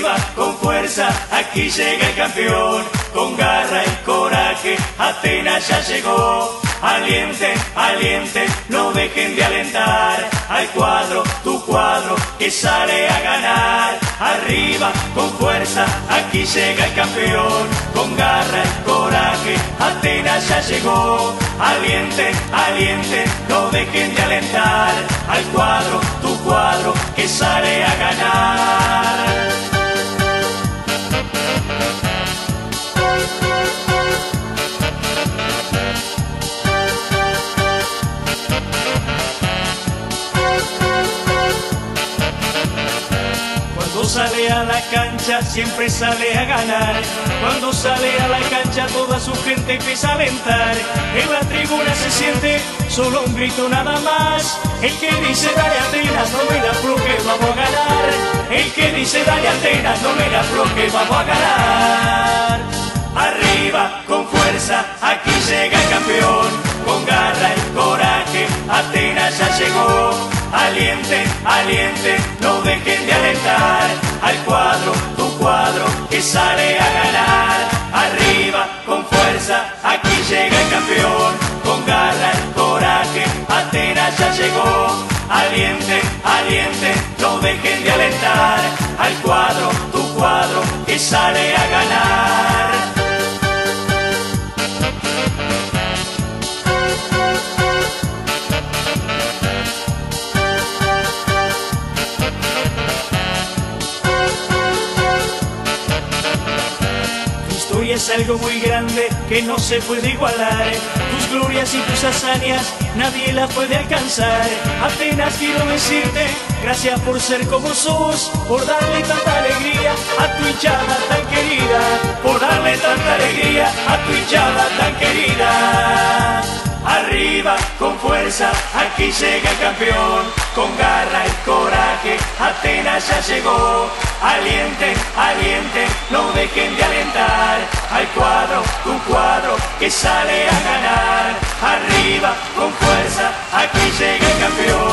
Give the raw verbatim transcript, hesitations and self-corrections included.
Arriba, con fuerza, aquí llega el campeón. Con garra y coraje, Atenas ya llegó. Alienten, alienten, no dejen de alentar al cuadro, tu cuadro, que sale a ganar. Arriba, con fuerza, aquí llega el campeón. Con garra y coraje, Atenas ya llegó. Alienten, alienten, no dejen de alentar al cuadro, tu cuadro, que sale a ganar. Cuando sale a la cancha siempre sale a ganar. Cuando sale a la cancha toda su gente empieza a alentar. En la tribuna se siente solo un grito nada más. El que dice dale Atenas, no me la afloje, vamos a ganar. El que dice dale Atenas, no me la afloje, vamos a ganar. Arriba, con fuerza, aquí llega el campeón. Con garra y coraje, Atenas ya llegó. Alienten, alienten, no dejen de alentar al cuadro, tu cuadro, que sale a ganar. Arriba, con fuerza, aquí llega el campeón. Con garra y coraje, Atenas ya llegó. Alienten, alienten, no dejen de alentar al cuadro, tu cuadro, que sale a ganar. Es algo muy grande que no se puede igualar. Tus glorias y tus hazañas nadie las puede alcanzar. Apenas quiero decirte gracias por ser como sos, por darle tanta alegría a tu hinchada tan querida, por darle tanta alegría a tu hinchada tan querida. Arriba, con fuerza, aquí llega el campeón. Con garra y coraje, Atenas ya llegó. Alienten, alienten, no dejen de alentar al cuadro, tu cuadro, que sale a ganar. Arriba, con fuerza, aquí llega el campeón.